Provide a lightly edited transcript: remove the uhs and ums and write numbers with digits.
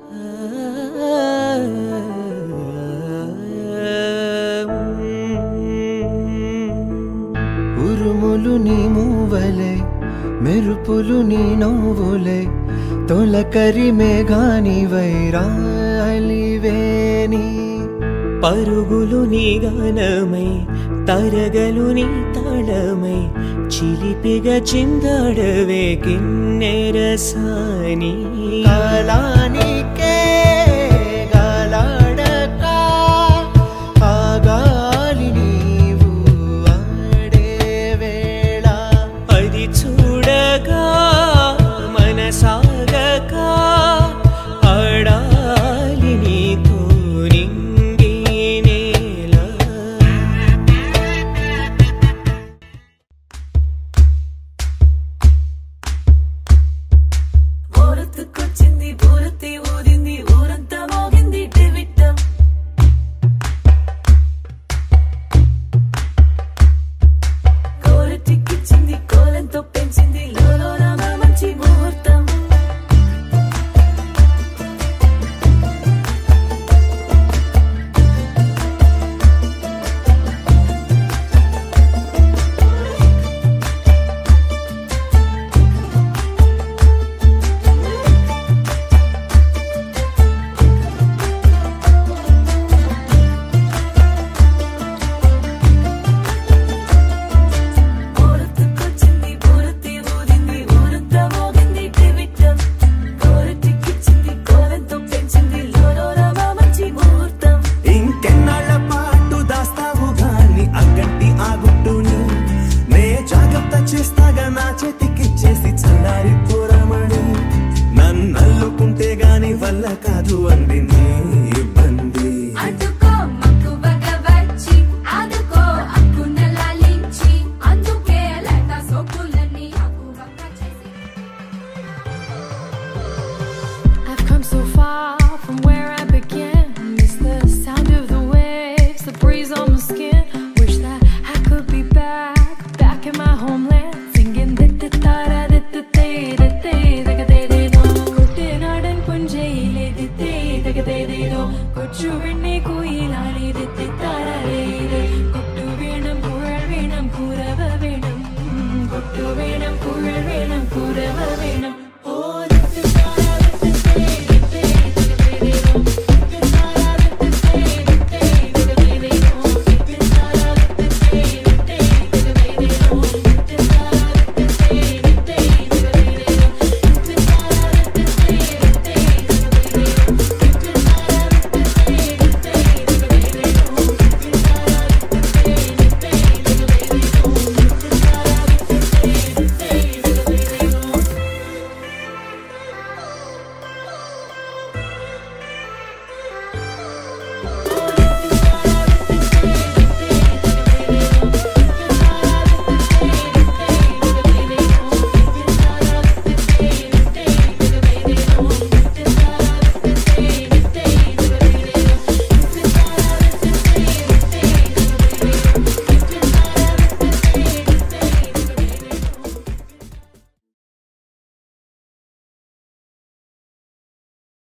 ఉరుములు నీ మూవలే మెరుపులు నీ నవ్వులే తొలకరి మేఘాని వైరాలివేని పరుగులు నీ గానమై తరగలు నీ తాళమై చిలిపిగా చిందాడవే కిన్నెరసాని కాలానికే గాలాడక ఆగాలి నీవు ఆడే వేళ అది చూడగా మనసాగక ఆడాలి నీతో నింగి నేల ఊరొత్తుకొచ్చింది ఊరొత్తి ఊరింది ఊరంతా మోగింది టివిట్టం కోరటిక్కిచ్చింది కోలంతో పెంచింది లోలోన మంచి ముహూర్తం ఊరొత్తుకొచ్చింది ఊరొత్తి ఊరింది ఊరంతా మోగింది టివిట్టం కోరటిక్కిచ్చింది కోలంతో పెంచింది లోలోన మంచి ముహూర్తం ఇంకెన్నాళ్ళ పాటు దాస్తావు గాని అగ్గంటి ఆ గుట్టుని నే జాగ్రత్త చేస్తాగా నా చేతికిచ్చేసి చల్లారి పోరమణి నన్నల్లుకుంటే గాని వల్ల కాదు అంది నీ